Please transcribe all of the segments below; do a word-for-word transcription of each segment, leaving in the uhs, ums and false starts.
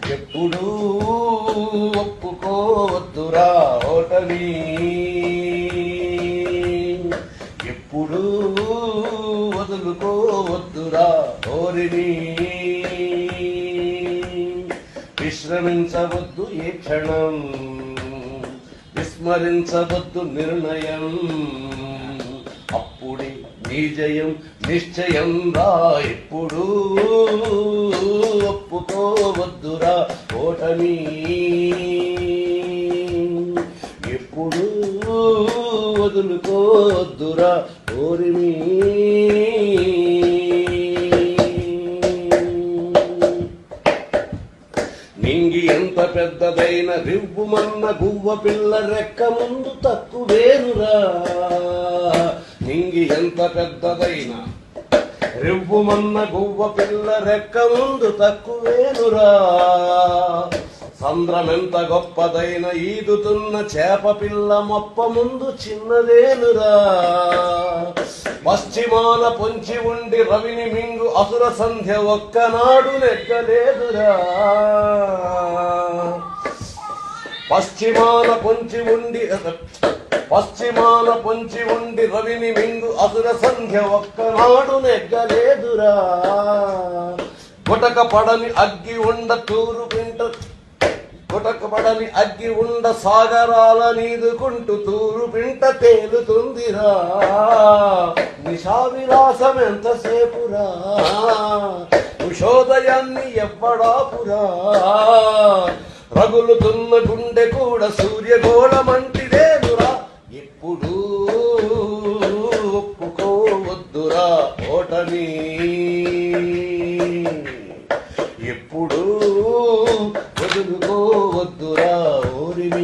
ఎప్పుడూ ఒప్పుకోవద్దురా ఓటమి, ఎప్పుడూ వదులుకోవద్దురా ఓరిని. విశ్రమించవద్దు ఏ క్షణం, విస్మరించవద్దు నిర్ణయం, అప్పుడే నీ జయం నిశ్చయం రా. ఎప్పుడూ ఒప్పుకోవద్దురా ఓటమి, ఎప్పుడూ వదులుకోవద్దురా ఓరిమి. నింగి ఎంత పెద్దదైన రివ్వుమన్న గువ్వ పిల్ల రెక్క ముందు తక్కువేనురా. నింగి ఎంత పెద్దదైన రివ్వుమన్న గువ్వ పిల్ల రెక్క ముందు తక్కువేనురా. సంద్రమెంత గొప్పదైన ఈదుతున్న చేప పిల్ల మొప్ప ముందు చిన్నదేనురా. పశ్చిమాన పొంచి ఉండి రవిని మింగు అసుర సంధ్య ఒక్కనాడు నెగ్గలేదురా. పశ్చిమాన పొంచి ఉండి పశ్చిమాన పొంచి ఉండి రవిని మింగు అసుర సంధ్య ఒక్కనాడు నెగ్గలేదురా. గుటక పడని అగ్గి ఉండ తూరు పింట గుటక పడని అగ్గి ఉండ సాగరాల నీదుకుంటూ తూరు పింట తేలుతుందిరా. నిశా విలాసం ఎంతసేపురా, ఉషోదయాన్ని ఎవ్వడాపురా. రగులుతున్న గుండె కూడా సూర్యగోళమంటిదేనురా. ఎప్పుడూ ఒప్పుకోవద్దురా ఓటమి, ఎప్పుడూ వదులుకోవద్దురా ఓరిమి.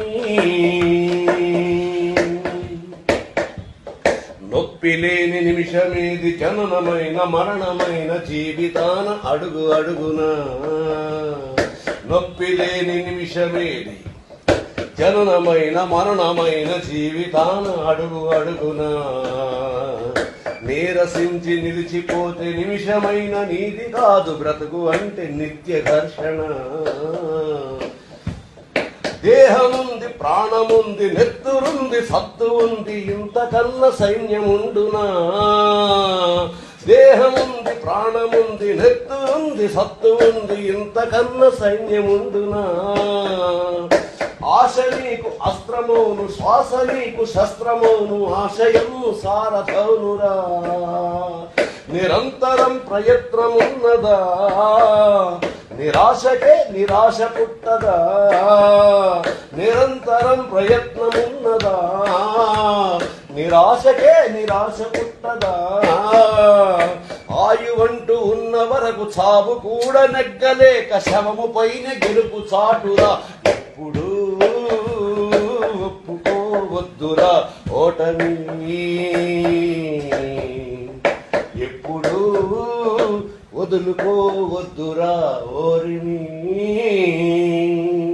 నొప్పి లేని నిమిషమేది, జననమైన మరణమైన జీవితాన అడుగు అడుగునా. నొప్పి లేని నిమిషమేది, జననమైన మరణమైన జీవితాన అడుగు అడుగునా. నీరసించి నిలిచిపోతే నిమిషమైన నీది కాదు బ్రతుకు అంటే నిత్య ఘర్షణ. దేహముంది ప్రాణముంది నెత్తురుంది సత్తు ఉంది ఇంతకన్నా సైన్యముండునా. దేహముంది ప్రాణముంది నెత్తురుంది సత్తు ఉంది ఇంతకన్నా సైన్యముండునా. ఆశ నీకు అస్త్రమోను శ్వాస నీకు శస్త్రమోను ఆశయము సారథౌనురా. నిరంతరం ప్రయత్నమున్నదా, నిరాశకే నిరాశ పుట్టదా. నిరంతరం ప్రయత్నమున్నదా, నిరాశకే నిరాశ పుట్టదా. ఆయువంటూ ఉన్న వరకు చావు కూడా నెగ్గలేక శవము పైన గెలుపు చాటురా. ఎప్పుడూ ఒప్పుకోవద్దురా ఓటమి, ఎప్పుడూ వదులుకోవద్దురా ఓరిమి.